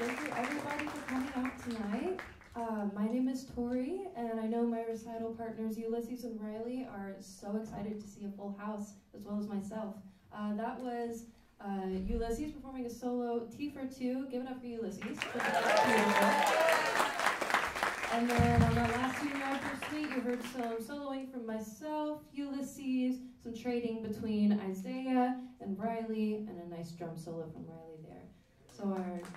Thank you everybody for coming out tonight. My name is Tori, and I know my recital partners Ulysses and Riley are so excited to see a full house, as well as myself. That was Ulysses performing a solo T for Two. Give it up for Ulysses. And then on that last two for Suite, you heard some soloing from myself, Ulysses, some trading between Isaiah and Riley, and a nice drum solo from Riley there. So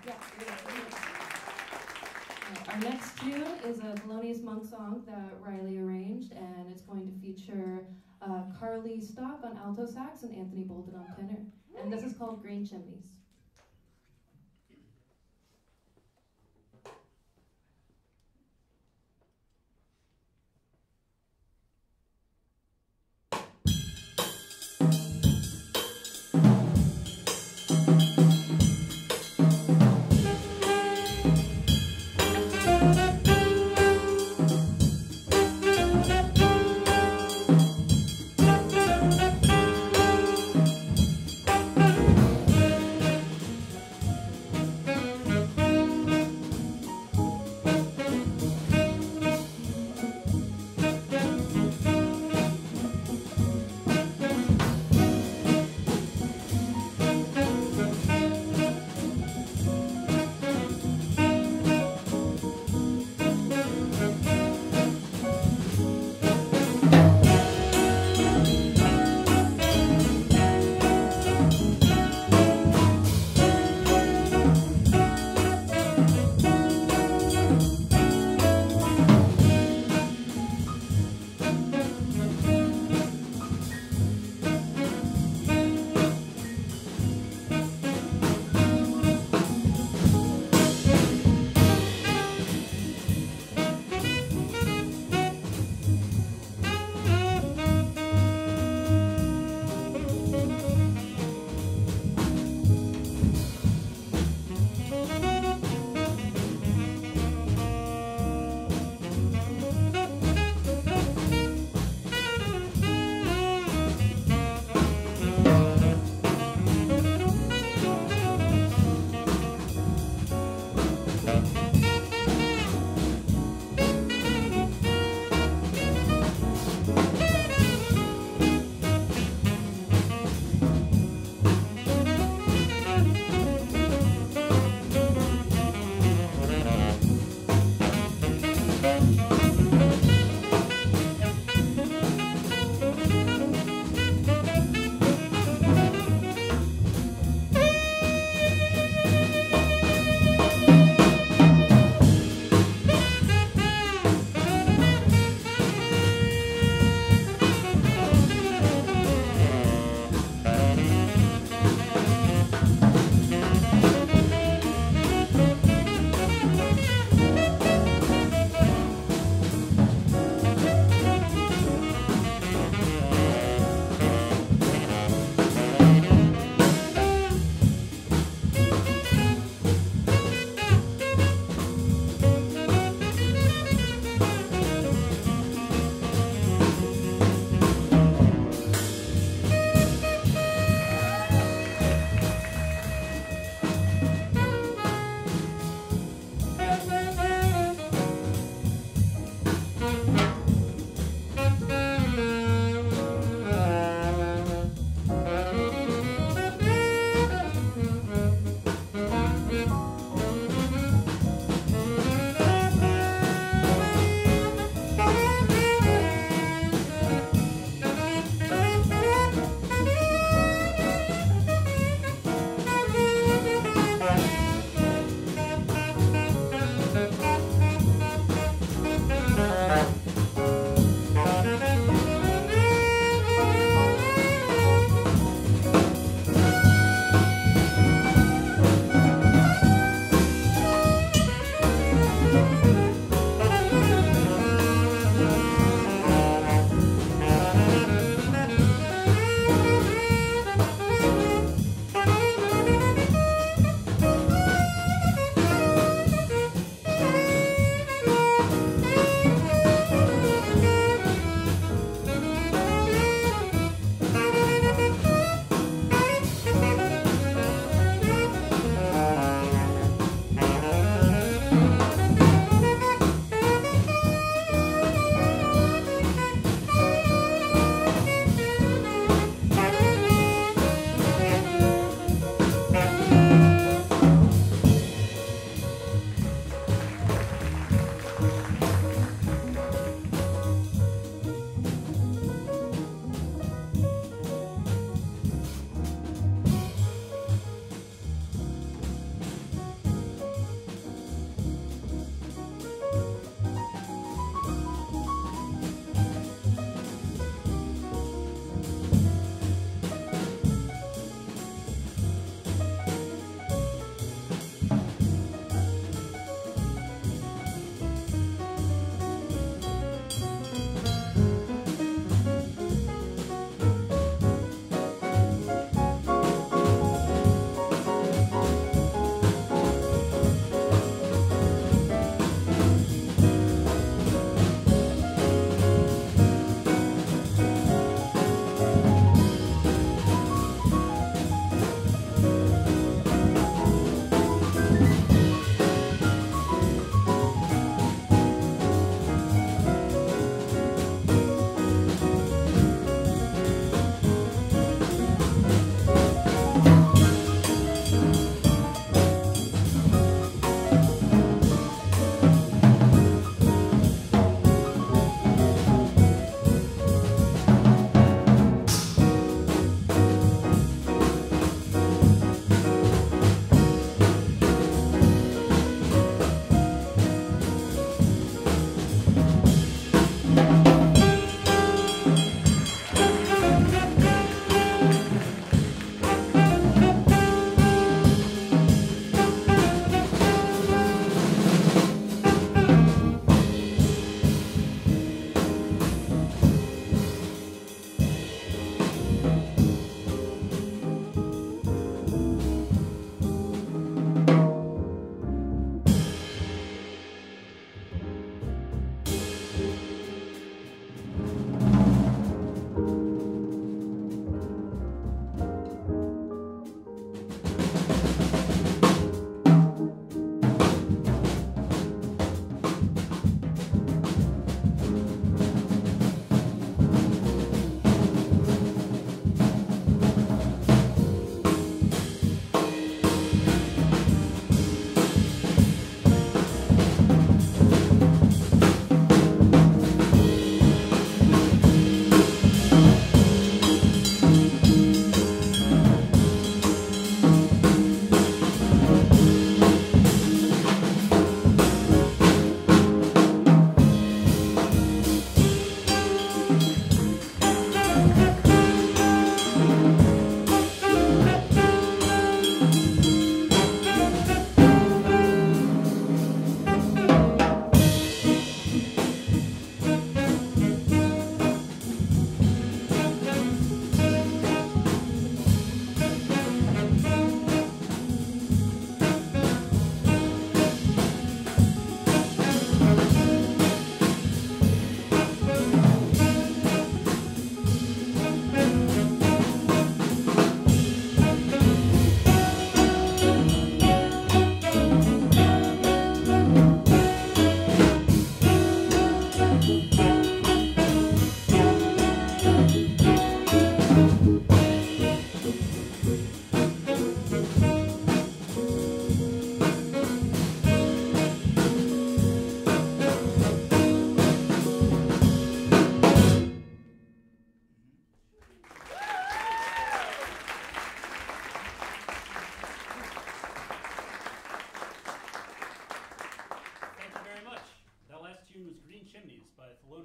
our next tune is a Thelonious Monk song that Riley arranged, and it's going to feature Carly Stock on alto sax and Anthony Bolden on tenor. And this is called Green Chimneys.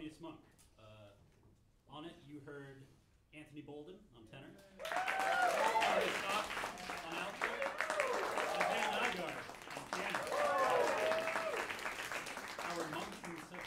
Thelonious Monk. On it, you heard Anthony Bolden on tenor, Tori on alto, and Dan Nygaard on piano. Howard Monk himself.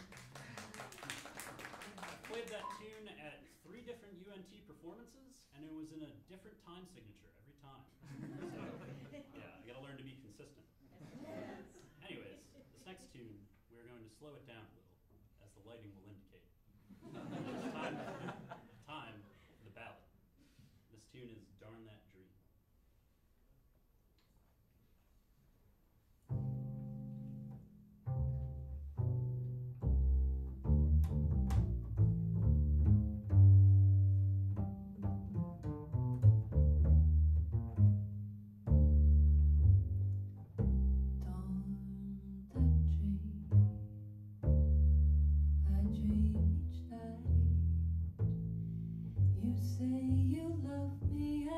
I played that tune at 3 different UNT performances, and it was in a different time signature every time. So, yeah, I gotta learn to be consistent. Anyways, this next tune, we're going to slow it down a little, as the lighting will indicate. It's time for the ballad. This tune is Darn That Dream. You say you love me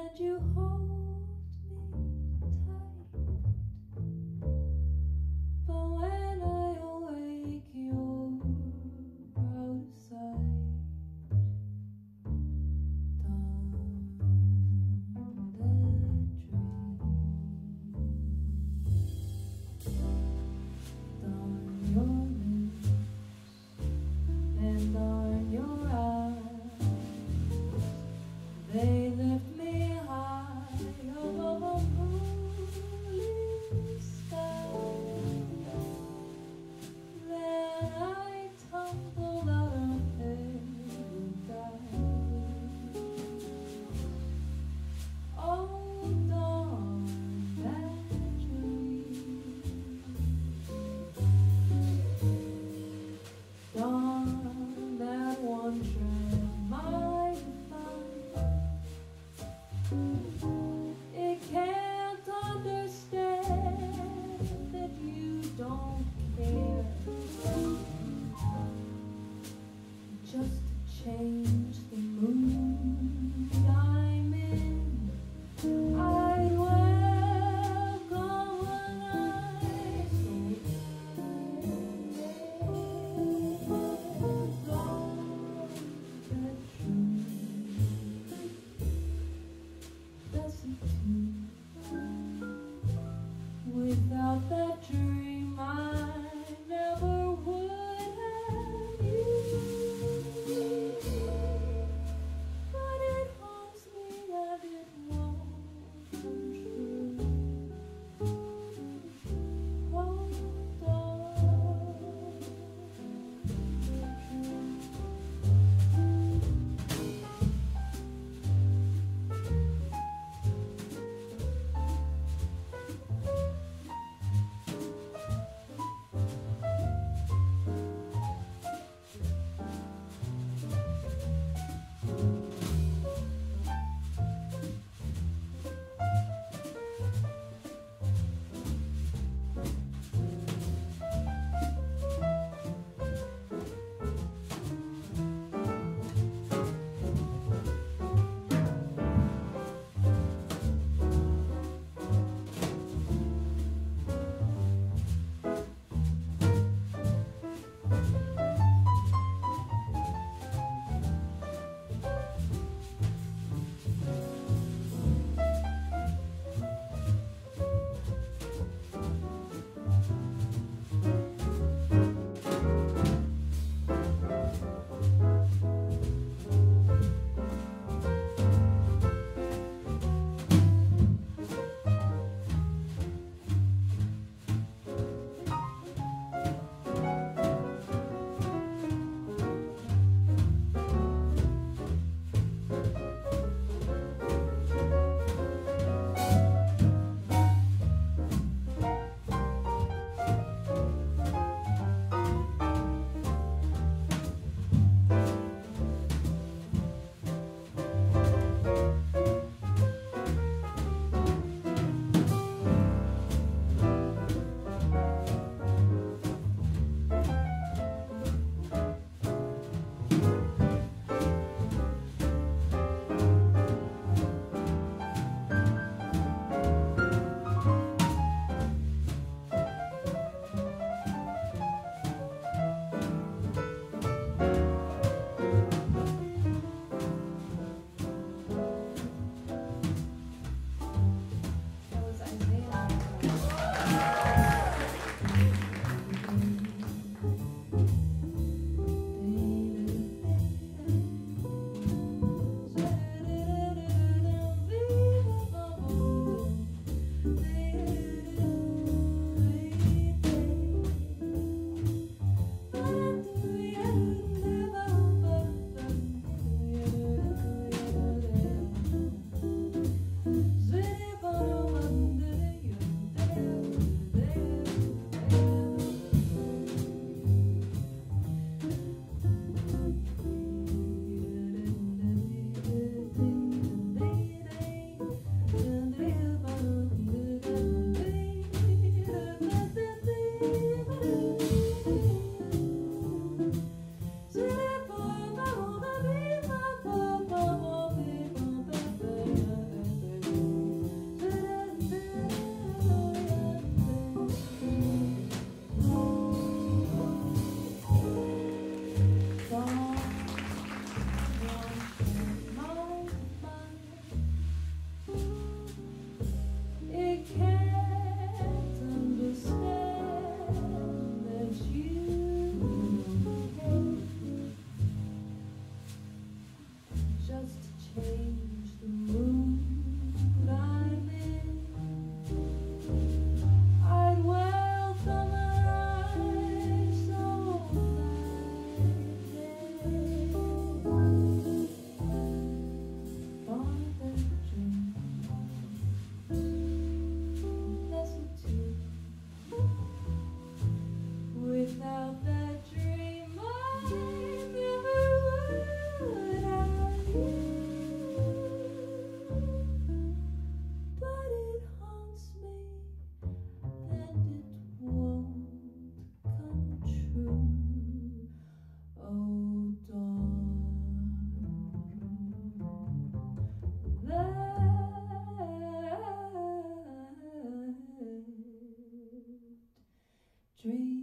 street.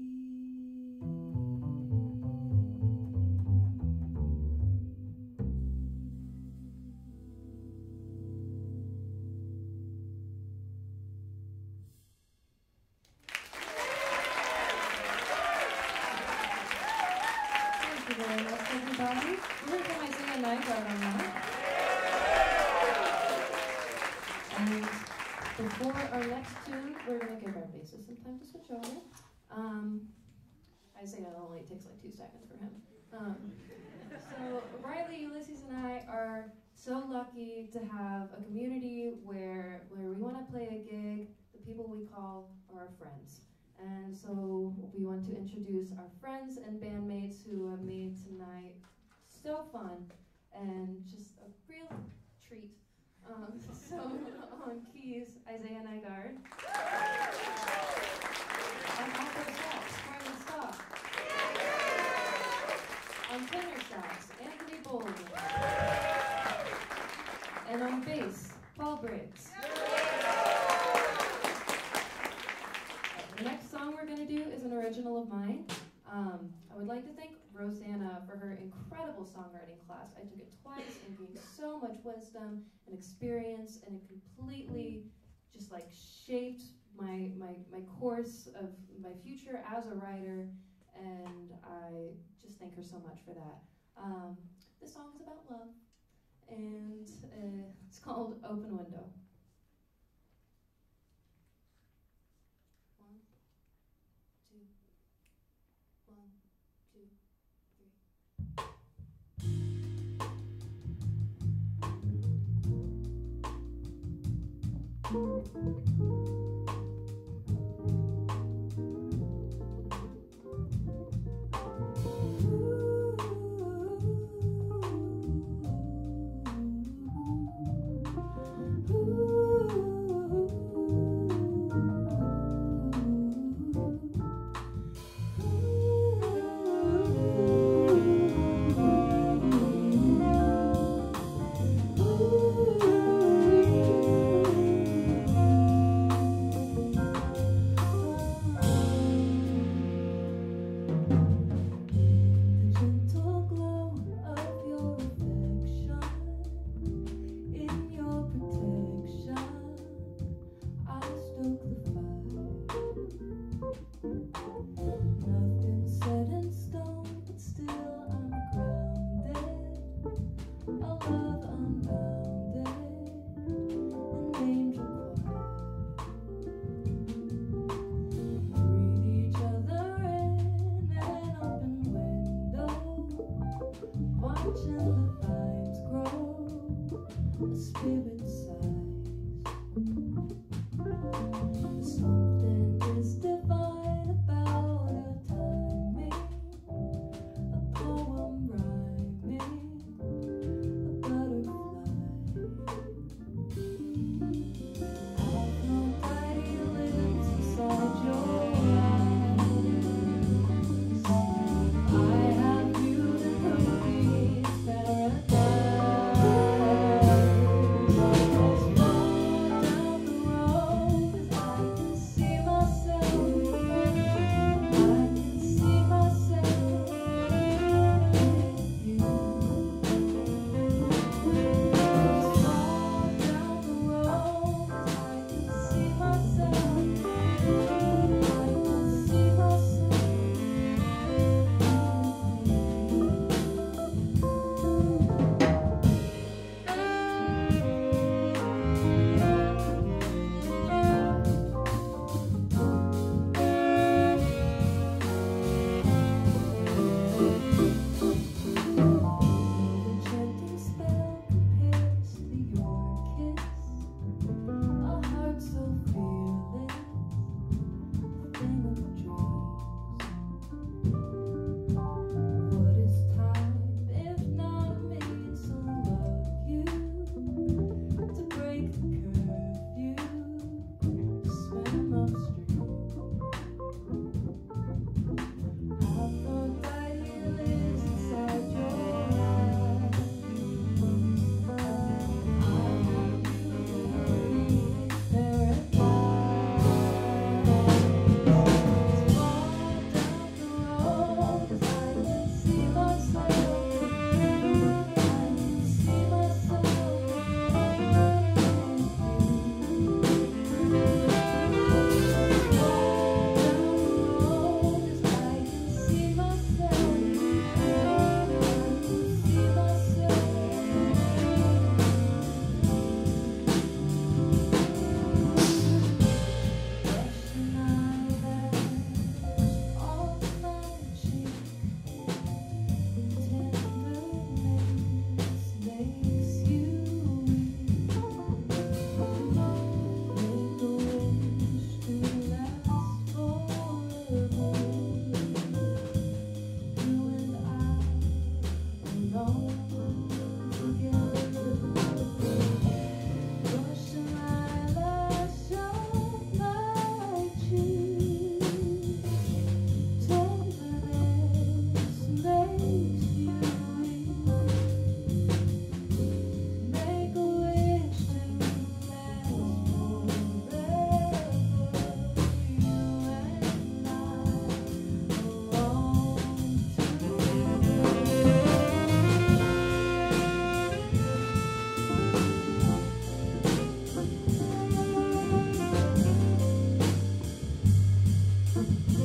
Thank you very much, everybody. We're going to get Isaiah Night Guard on that. And before our next tune, we're going to give our bassist some time to switch over. Isaiah only takes like 2 seconds for him. So Riley, Ulysses, and I are so lucky to have a community where we want to play a gig. The people we call are our friends. And so we want to introduce our friends and bandmates who have made tonight so fun and just a real treat. So on keys, Isaiah Nygaard. On alto sax, Carly Stock. On tenor sax, Anthony Bolden. And on bass, Paul Briggs. The next song we're going to do is an original of mine. I would like to thank Rosanna for her incredible songwriting class. I took it twice and gained so much wisdom and experience, and it completely just like shaped my course of my future as a writer, and I just thank her so much for that. This song is about love, and it's called Open Window. 1, 2, 1, 2, 3.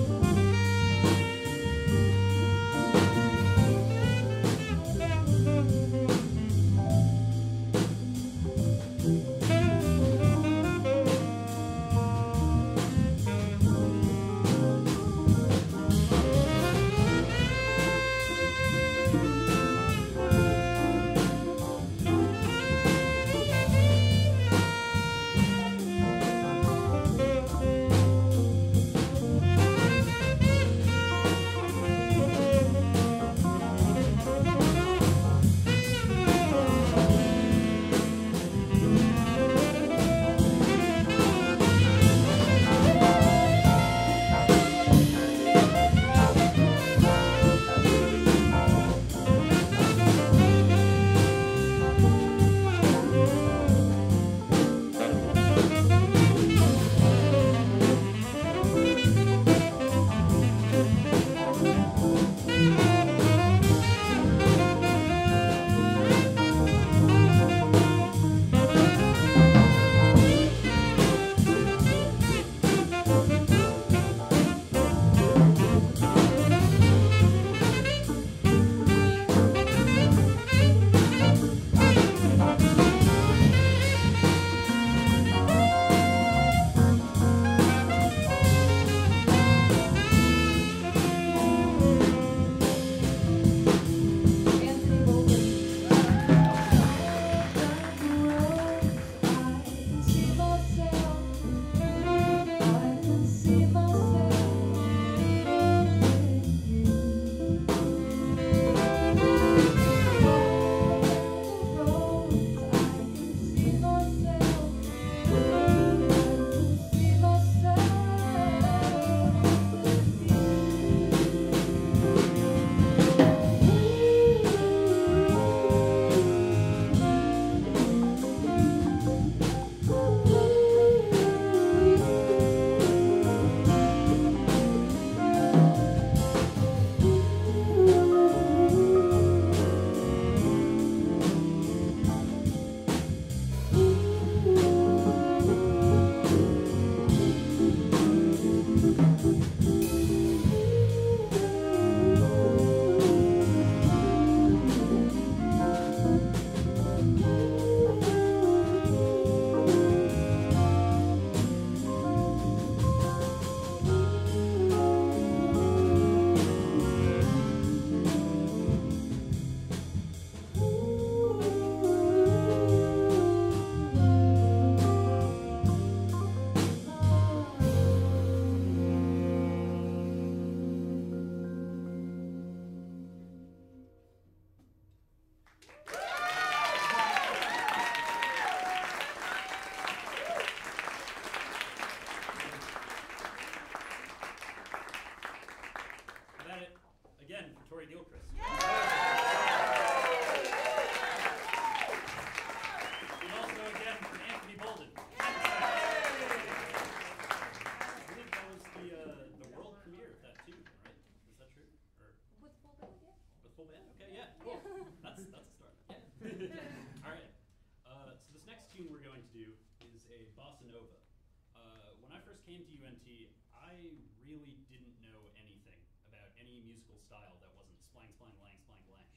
again for Tori Gilchrist. Yeah. And also again for Anthony Bolden. I believe that was the world premiere of that tune, right? Is that true? Or With full band, yeah. with full band? Okay, yeah, cool. That's a start. Yeah. All right. So this next tune we're going to do is a bossa nova. When I first came to UNT, I really didn't know anything about any musical style that wasn't splang, splang, lang, splang, lang.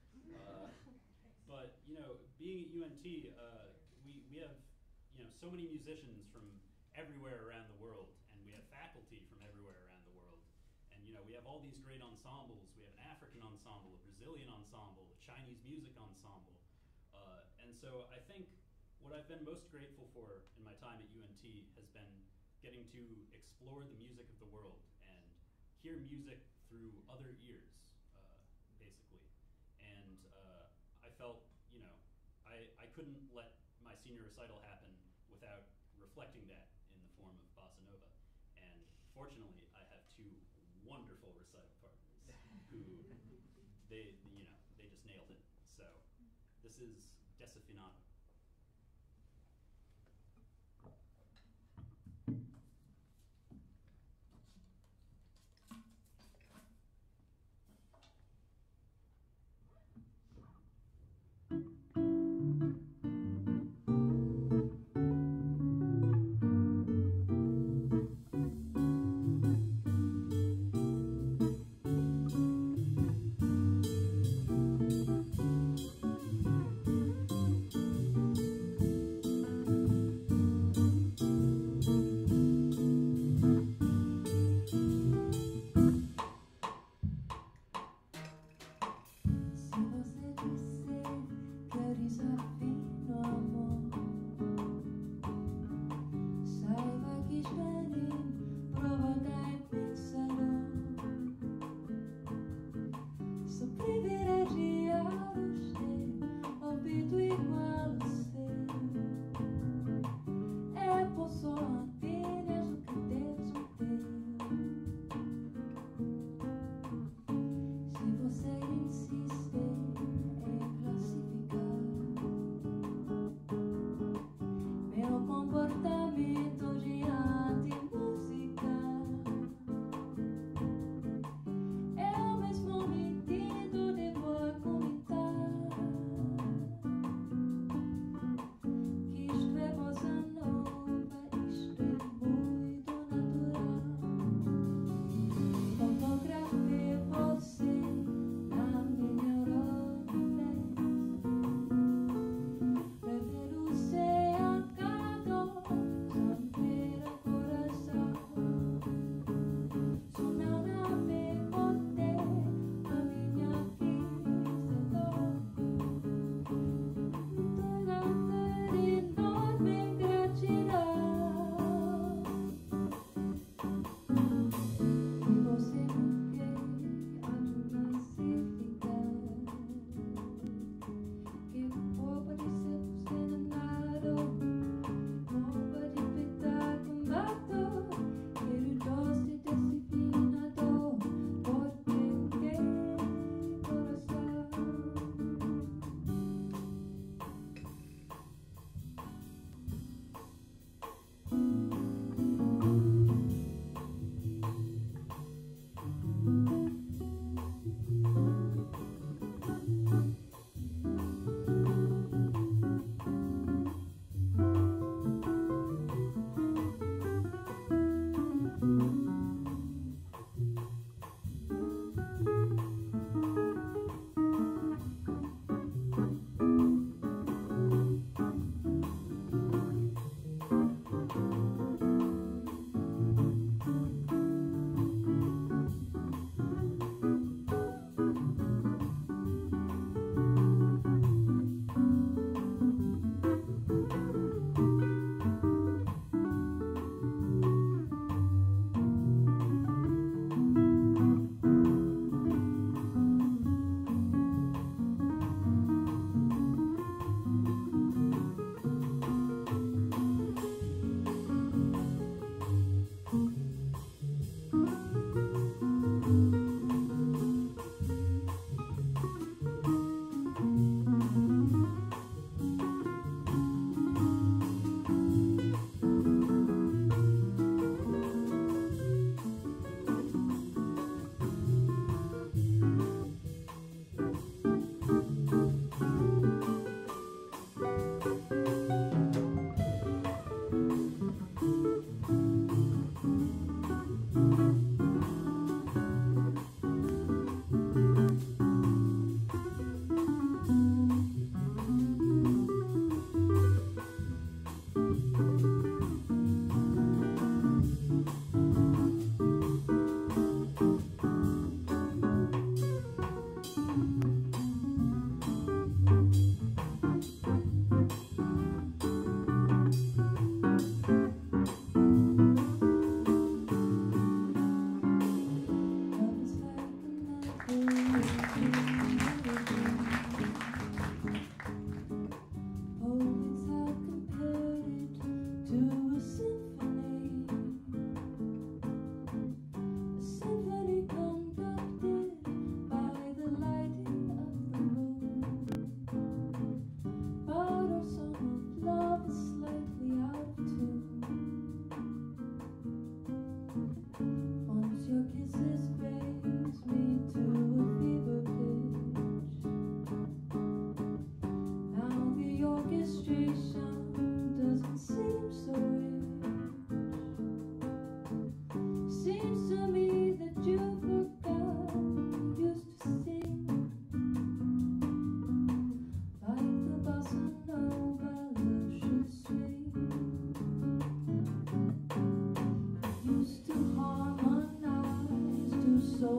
But you know, being at UNT, we have so many musicians from everywhere around the world, and we have faculty from everywhere around the world, and we have all these great ensembles. We have an African ensemble, a Brazilian ensemble, a Chinese music ensemble, and so I think what I've been most grateful for in my time at UNT has been getting to explore the music of the world and hear music through other ears, basically. And I felt, I couldn't let my senior recital happen without reflecting that in the form of bossa nova. And fortunately, I have two wonderful recital partners who they just nailed it. So this is Desafinado.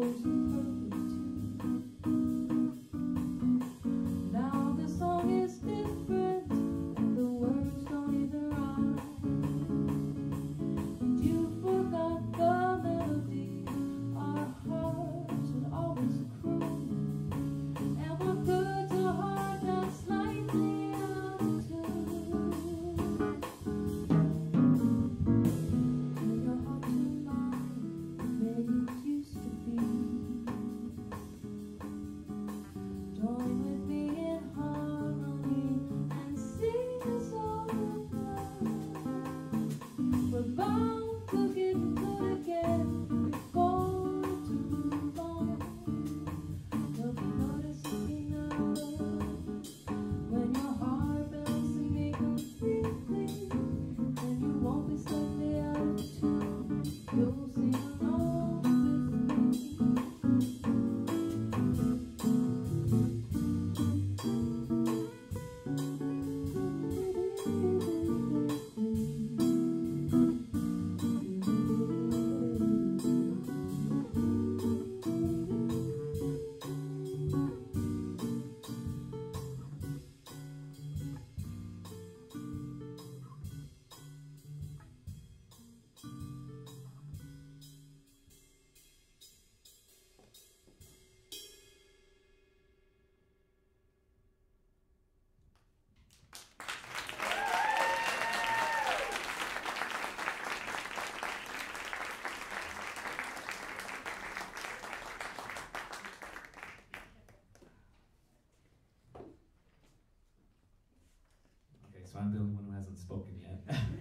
So I'm the only one who hasn't spoken yet.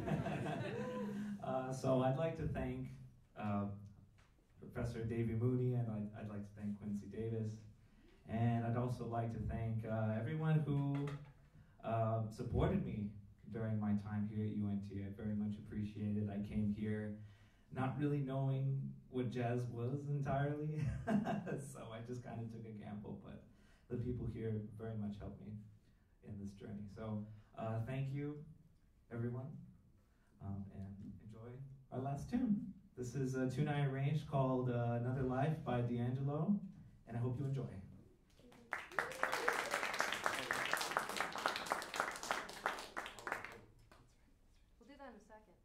So I'd like to thank Professor Davey Mooney, and I'd like to thank Quincy Davis, and I'd also like to thank everyone who supported me during my time here at UNT. I very much appreciate it. I came here not really knowing what jazz was entirely, so I just kind of took a gamble, but the people here very much helped me in this journey. So thank you, everyone, and enjoy our last tune. This is a tune I arranged called Another Life by D'Angelo, and I hope you enjoy. We'll do that in a second.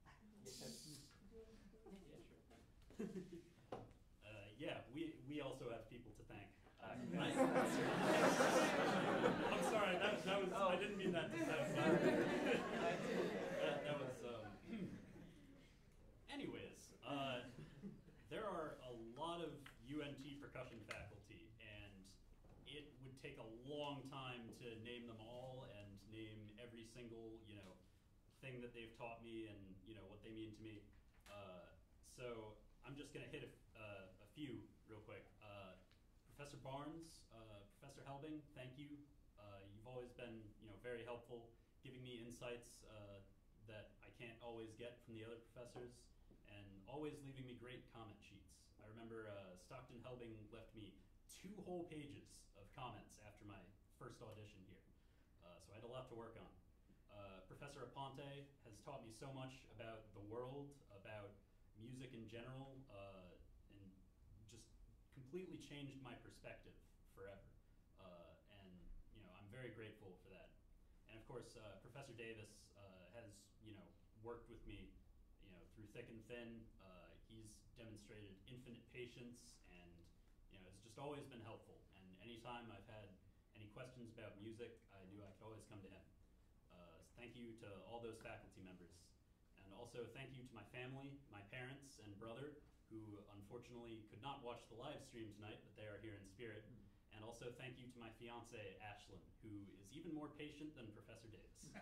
Yeah, we also have people to thank. I'm sorry, that was, I didn't mean that to sound bad. that was, anyways, there are a lot of UNT percussion faculty, and it would take a long time to name them all and name every single, thing that they've taught me and, what they mean to me. So I'm just gonna hit a few real quick. Professor Barnes, Professor Helbing, thank you. You've always been, very helpful, giving me insights that I can't always get from the other professors, and always leaving me great comment sheets. I remember Stockton Helbing left me 2 whole pages of comments after my first audition here, so I had a lot to work on. Professor Aponte has taught me so much about the world, about music in general, and just completely changed my perspective forever. And I'm very grateful for that. And of course, Professor Davis has worked with me through thick and thin. He's demonstrated infinite patience, and has just always been helpful. And anytime I've had any questions about music, I knew I could always come to him. So thank you to all those faculty members. And also thank you to my family, my parents and brother, who unfortunately could not watch the live stream tonight, but they are here in spirit. And also thank you to my fiance, Ashlyn, who is even more patient than Professor Davis. I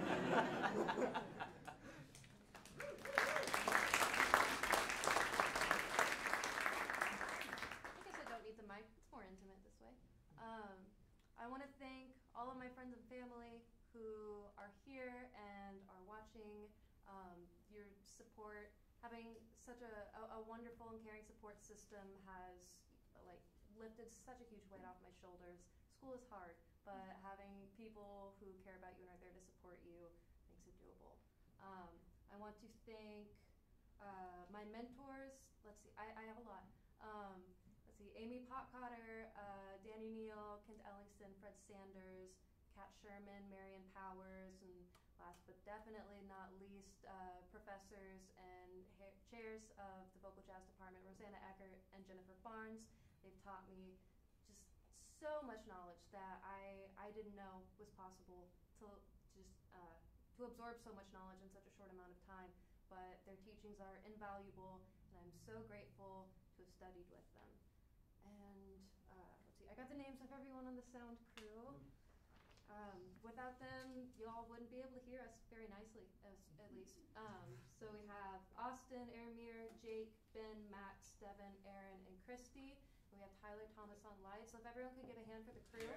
guess I don't need the mic. It's more intimate this way. I want to thank all of my friends and family who are here and are watching. Your support, having such a wonderful and caring support system has lifted such a huge weight off my shoulders. School is hard, but having people who care about you and are there to support you makes it doable. I want to thank my mentors. Let's see, I have a lot. Let's see, Pot Cotter, Danny Neal, Kent Ellingston, Fred Sanders, Kat Sherman, Marion Powers, and last but definitely not least, professors and chairs of the Vocal Jazz Department, Rosanna Eckert and Jennifer Barnes. They've taught me just so much knowledge that I didn't know was possible to absorb so much knowledge in such a short amount of time. But their teachings are invaluable, and I'm so grateful to have studied with them. And let's see, I got the names of everyone on the sound crew. Without them, y'all wouldn't be able to hear us very nicely, at least. So we have Austin, Aramir, Jake, Ben, Max, Devin, Aaron, and Christy. We have Tyler Thomas on lights. So if everyone could give a hand for the crew.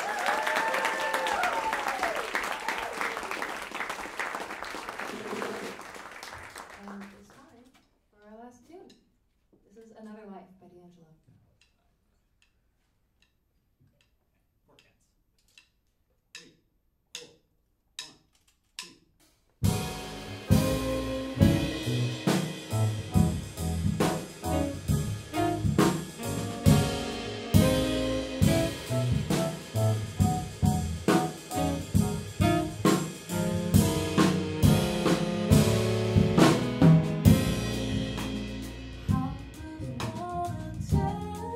And it's time for our last tune. This is Another Life by D'Angelo. Four cats. 3, 4, 1, 2. How does one tell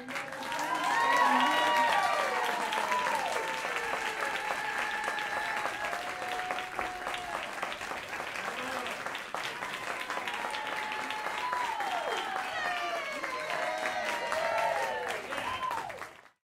Thank you.